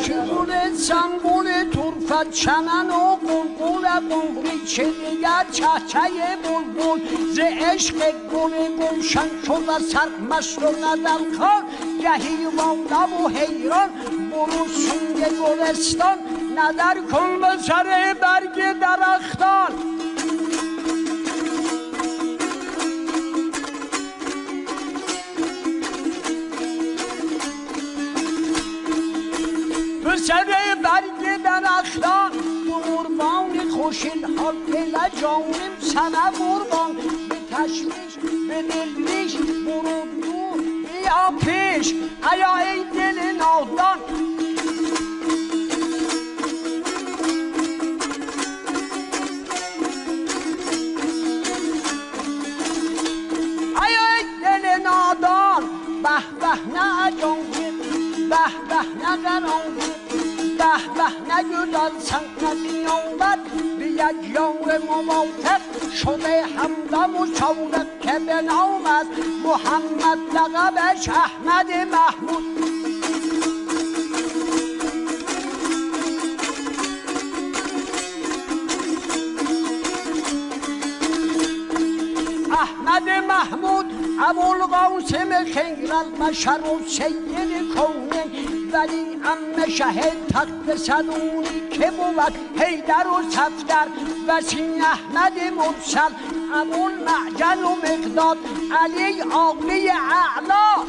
چگونه سنگول طرفت چمن و قلقل قنقلی چه دیگر چهچه بلبل ز عشق گل گلشن شد و سرمست و نظر کن گهی واندم و حیران برو سوی گلستان نظر کن به سر برگ درختان به سر برگ درختان قربان خوشین حال دل جانم سنه قربان به تشویش به دلریش برو دور بیا پیش ایا ای دل نادان ایا ای دل نادان به به نه اجانگیر به به نه قرانگیر به به نگردان سنگتی آمد به یک یار موافق شده همدم و شودت که به نام از محمد لقبش احمد محمود احمد محمود ابوالقاسم خیر البشر و سید کونین ولی ام شهد تخت صدونی که بود حیدر و صفدر وسیم احمد مرسل ابوالمعجل و مقداد علی عاقلی اعلا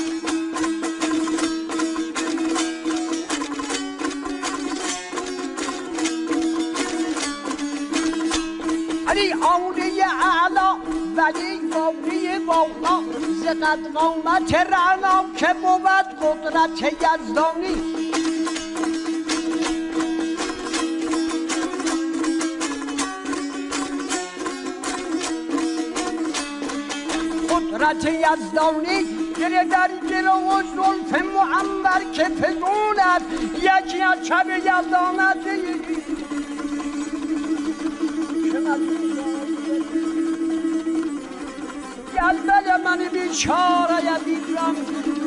علی عاقلی اعلا ولی باقی باقا زقد قامت رعنا که بود قدرت یزدانی قدرت یزدانی گره در گره و زلف معنبر که پگولد یکی از شب یزدانت گلبل من بیچاره یدیدم